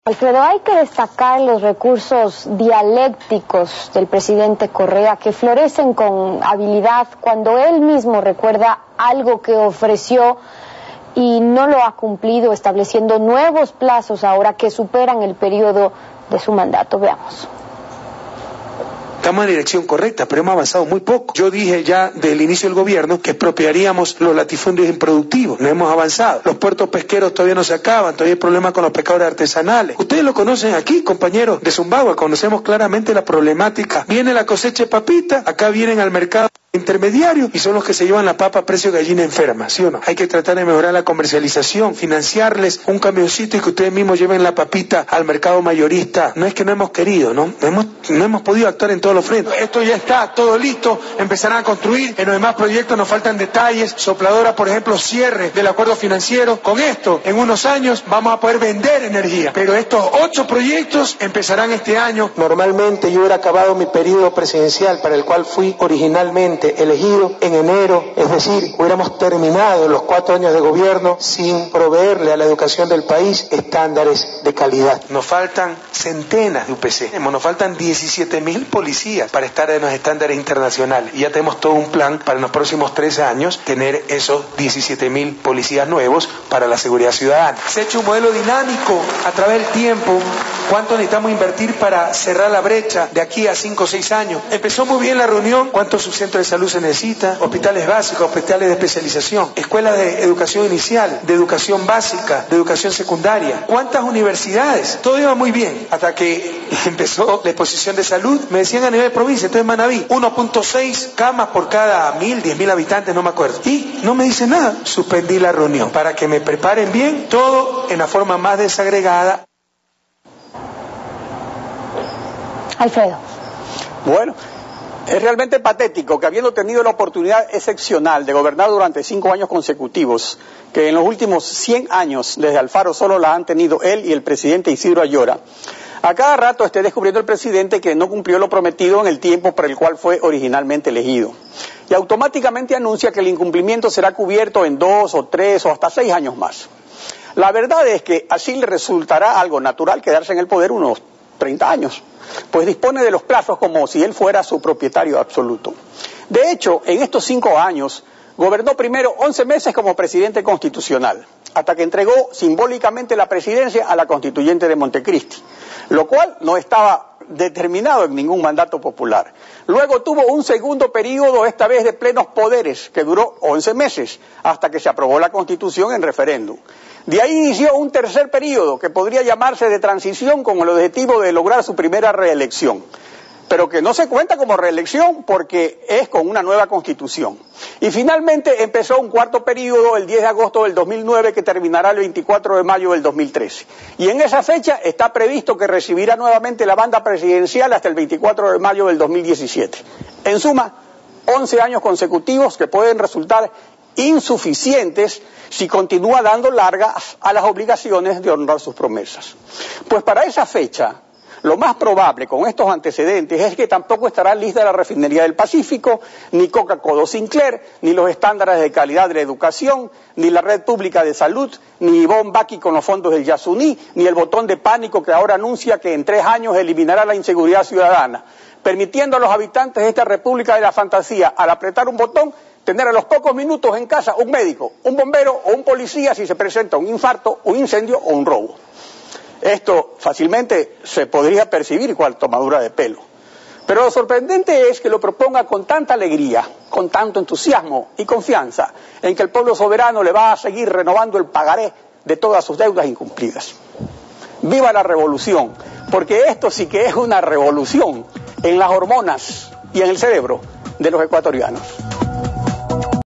Alfredo, hay que destacar los recursos dialécticos del presidente Correa que florecen con habilidad cuando él mismo recuerda algo que ofreció y no lo ha cumplido, estableciendo nuevos plazos ahora que superan el periodo de su mandato. Veamos. Estamos en la dirección correcta, pero hemos avanzado muy poco. Yo dije ya desde el inicio del gobierno que expropiaríamos los latifundios improductivos. No hemos avanzado. Los puertos pesqueros todavía no se acaban, todavía hay problemas con los pescadores artesanales. Ustedes lo conocen aquí, compañeros de Zumbagua, conocemos claramente la problemática. Viene la cosecha de papita, acá vienen al mercado intermediarios y son los que se llevan la papa a precio de gallina enferma, ¿sí o no? Hay que tratar de mejorar la comercialización, financiarles un camioncito y que ustedes mismos lleven la papita al mercado mayorista. No es que no hemos querido, ¿no? No hemos podido actuar en todos los frentes. Esto ya está todo listo, empezarán a construir. En los demás proyectos nos faltan detalles. Sopladora, por ejemplo, cierre del acuerdo financiero. Con esto, en unos años, vamos a poder vender energía. Pero estos 8 proyectos empezarán este año. Normalmente yo hubiera acabado mi periodo presidencial para el cual fui originalmente elegido en enero, es decir, hubiéramos terminado los 4 años de gobierno sin proveerle a la educación del país estándares de calidad. Nos faltan centenas de UPC, nos faltan 17.000 policías para estar en los estándares internacionales y ya tenemos todo un plan para en los próximos 3 años tener esos 17.000 policías nuevos para la seguridad ciudadana. Se ha hecho un modelo dinámico a través del tiempo. ¿Cuánto necesitamos invertir para cerrar la brecha de aquí a 5 o 6 años? Empezó muy bien la reunión. ¿Cuántos subcentros de salud se necesita? Hospitales básicos, hospitales de especialización, escuelas de educación inicial, de educación básica, de educación secundaria. ¿Cuántas universidades? Todo iba muy bien hasta que empezó la exposición de salud. Me decían a nivel de provincia, entonces Manabí, 1.6 camas por cada 10.000 habitantes, no me acuerdo. Y no me dicen nada. Suspendí la reunión para que me preparen bien, todo en la forma más desagregada. Alfredo. Bueno, es realmente patético que habiendo tenido la oportunidad excepcional de gobernar durante 5 años consecutivos, que en los últimos 100 años desde Alfaro solo la han tenido él y el presidente Isidro Ayora, a cada rato esté descubriendo el presidente que no cumplió lo prometido en el tiempo para el cual fue originalmente elegido. Y automáticamente anuncia que el incumplimiento será cubierto en 2 o 3 o hasta 6 años más. La verdad es que así le resultará algo natural quedarse en el poder unos 30 años, pues dispone de los plazos como si él fuera su propietario absoluto. De hecho, en estos 5 años, gobernó primero 11 meses como presidente constitucional, hasta que entregó simbólicamente la presidencia a la constituyente de Montecristi, lo cual no estaba determinado en ningún mandato popular. Luego tuvo un segundo periodo, esta vez de plenos poderes, que duró 11 meses, hasta que se aprobó la Constitución en referéndum. De ahí inició un tercer periodo, que podría llamarse de transición, con el objetivo de lograr su primera reelección, pero que no se cuenta como reelección porque es con una nueva Constitución. Y finalmente empezó un cuarto periodo el 10 de agosto del 2009 que terminará el 24 de mayo del 2013. Y en esa fecha está previsto que recibirá nuevamente la banda presidencial hasta el 24 de mayo del 2017. En suma, 11 años consecutivos que pueden resultar insuficientes si continúa dando largas a las obligaciones de honrar sus promesas. Pues para esa fecha, lo más probable con estos antecedentes es que tampoco estará lista la refinería del Pacífico, ni Coca-Cola Sinclair, ni los estándares de calidad de la educación, ni la red pública de salud, ni Ivonne Baki con los fondos del Yasuní, ni el botón de pánico que ahora anuncia que en 3 años eliminará la inseguridad ciudadana, permitiendo a los habitantes de esta república de la fantasía, al apretar un botón, tener a los pocos minutos en casa un médico, un bombero o un policía si se presenta un infarto, un incendio o un robo. Esto fácilmente se podría percibir cual tomadura de pelo. Pero lo sorprendente es que lo proponga con tanta alegría, con tanto entusiasmo y confianza en que el pueblo soberano le va a seguir renovando el pagaré de todas sus deudas incumplidas. ¡Viva la revolución! Porque esto sí que es una revolución en las hormonas y en el cerebro de los ecuatorianos.